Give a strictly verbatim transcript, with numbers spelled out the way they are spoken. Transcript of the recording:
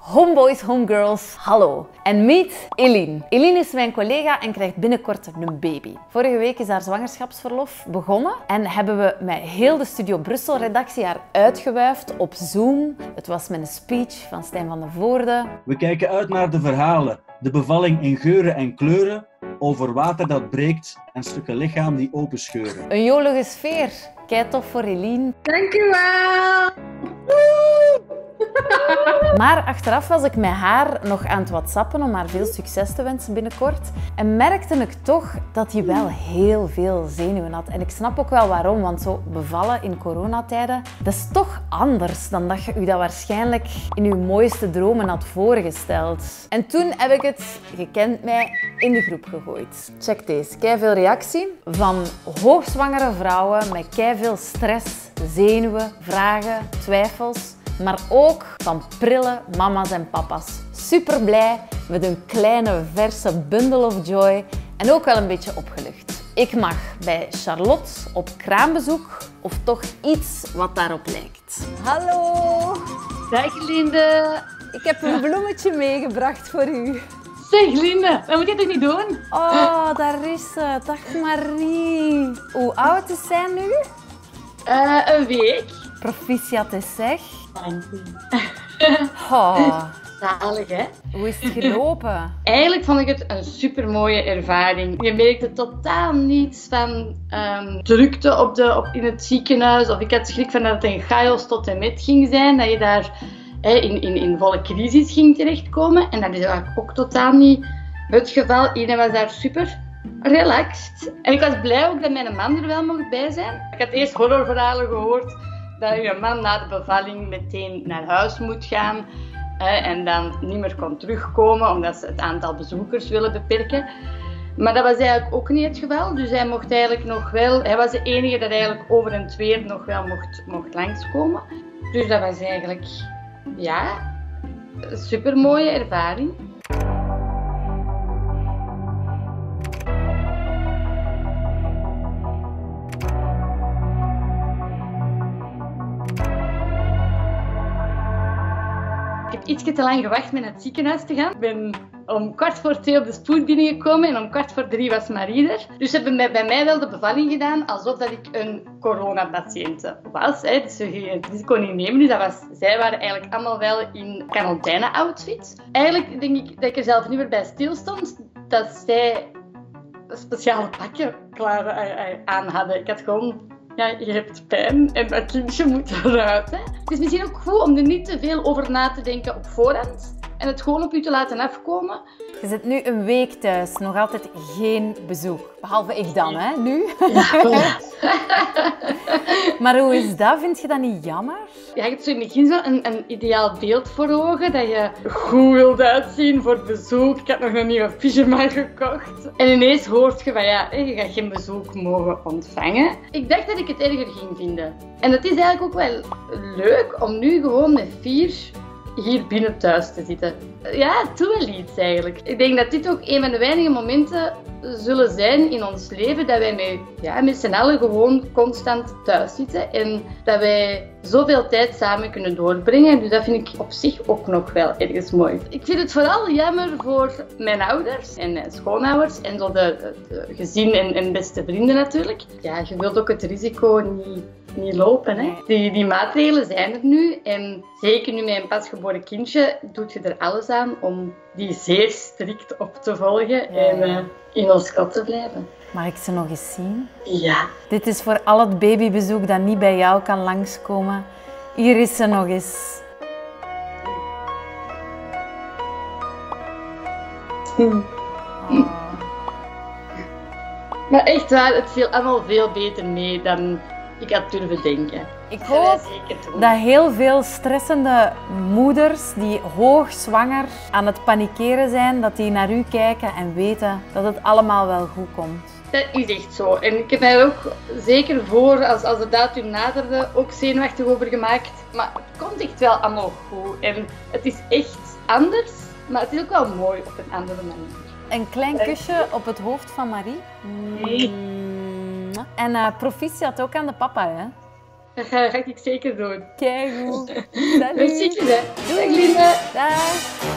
Homeboys, homegirls, hallo. En meet Eline. Eline is mijn collega en krijgt binnenkort een baby. Vorige week is haar zwangerschapsverlof begonnen en hebben we met heel de Studio Brussel redactie haar uitgewuifd op Zoom. Het was met een speech van Stijn van de Voorde. We kijken uit naar de verhalen, de bevalling in geuren en kleuren, over water dat breekt en stukken lichaam die openscheuren. Een jolige sfeer. Kei tof voor Eline. Dankjewel! Maar achteraf was ik met haar nog aan het whatsappen om haar veel succes te wensen binnenkort. En merkte ik toch dat hij wel heel veel zenuwen had. En ik snap ook wel waarom, want zo bevallen in coronatijden, dat is toch anders dan dat je je dat waarschijnlijk in je mooiste dromen had voorgesteld. En toen heb ik het, je kent mij, in de groep gegooid. Check deze. Kei veel reactie van hoogzwangere vrouwen met kei veel stress, zenuwen, vragen, twijfels. Maar ook van prille mama's en papa's. Super blij met een kleine verse bundle of joy en ook wel een beetje opgelucht. Ik mag bij Charlotte op kraambezoek of toch iets wat daarop lijkt. Hallo! Dag Linde! Ik heb een bloemetje meegebracht voor u. Zeg Linde, dat moet je toch niet doen? Oh, daar is ze. Dag Marie. Hoe oud is zij nu? Uh, een week. Proficiat is zeg. Dank u. Oh. Zalig, hè? Hoe is het gelopen? Eigenlijk vond ik het een super mooie ervaring. Je merkte totaal niets van um, drukte op de, op, in het ziekenhuis. Of ik had schrik van dat het een chaos tot en met ging zijn. Dat je daar hè, in, in, in volle crisis ging terechtkomen. En dat is eigenlijk ook totaal niet het geval. Iedereen was daar super relaxed. En ik was blij ook dat mijn man er wel mocht bij zijn. Ik had eerst horrorverhalen gehoord dat je man na de bevalling meteen naar huis moet gaan hè, en dan niet meer kon terugkomen omdat ze het aantal bezoekers willen beperken. Maar dat was eigenlijk ook niet het geval. Dus hij mocht eigenlijk nog wel, hij was de enige dat eigenlijk over en weer nog wel mocht, mocht langskomen. Dus dat was eigenlijk, ja, een super mooie ervaring. Ik heb iets te lang gewacht met naar het ziekenhuis te gaan. Ik ben om kwart voor twee op de spoed binnengekomen en om kwart voor drie was Marie er. Dus ze hebben bij mij wel de bevalling gedaan alsof dat ik een coronapatiënt was. Hè. Dus ze gingen het risico niet nemen. Dus dat was, zij waren eigenlijk allemaal wel in quarantaine-outfit. Eigenlijk denk ik dat ik er zelf niet meer bij stil stond dat zij speciale pakken klaar aan hadden. Ik had gewoon... Ja, je hebt pijn en dat kindje moet eruit. Hè? Het is misschien ook goed om er niet te veel over na te denken op voorhand en het gewoon op je te laten afkomen. Je zit nu een week thuis, nog altijd geen bezoek. Behalve ik dan, hè, nu. Ja, Maar hoe is dat? Vind je dat niet jammer? Ja, je hebt zo in het begin zo een, een ideaal beeld voor ogen, dat je goed wilt uitzien voor het bezoek. Ik had nog een nieuwe pyjama gekocht. En ineens hoort je van ja, je gaat geen bezoek mogen ontvangen. Ik dacht dat ik het erger ging vinden. En het is eigenlijk ook wel leuk om nu gewoon met vier hier binnen thuis te zitten. Ja, het doet wel iets eigenlijk. Ik denk dat dit ook een van de weinige momenten zullen zijn in ons leven dat wij met, ja, met z'n allen gewoon constant thuis zitten en dat wij zoveel tijd samen kunnen doorbrengen. Dus dat vind ik op zich ook nog wel ergens mooi. Ik vind het vooral jammer voor mijn ouders en mijn schoonouders en zo de, de gezin en, en beste vrienden natuurlijk. Ja, je wilt ook het risico niet, niet lopen. Hè? Die, die maatregelen zijn er nu en zeker nu met een pasgeboren kindje doet je er alles aan om die zeer strikt op te volgen ja. en uh, in ons gat te blijven. Mag ik ze nog eens zien? Ja. Dit is voor al het babybezoek dat niet bij jou kan langskomen. Hier is ze nog eens. Hm. Oh. Maar echt waar, het viel allemaal veel beter mee dan ik had durven denken. Ik hoop dat heel veel stressende moeders die hoogzwanger aan het panikeren zijn, dat die naar u kijken en weten dat het allemaal wel goed komt. Dat is echt zo. En ik heb mij ook zeker voor, als, als de datum naderde, ook zenuwachtig over gemaakt. Maar het komt echt wel allemaal goed. En het is echt anders, maar het is ook wel mooi op een andere manier. Een klein kusje op het hoofd van Marie. Nee. En uh, proficiat ook aan de papa, hè? Dat ga, ga ik zeker doen. Keigoed. Merci, Salut. hè. Dag, Linda. Dag.